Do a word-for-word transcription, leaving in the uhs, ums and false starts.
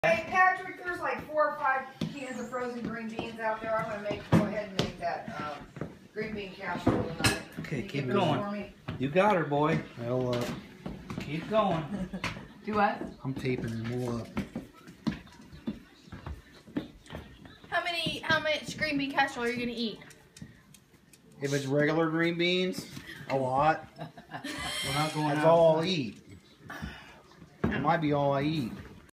Hey Patrick, there's like four or five cans of frozen green beans out there. I'm gonna make go ahead and make that um, green bean casserole tonight. Okay, keep it going. for me? You got her, boy. Well, uh, Keep going. Do what? I'm taping them all up. How many? How much green bean casserole are you gonna eat? If it's regular green beans, a lot. We're not going That's out. all I'll eat. It might be all I eat.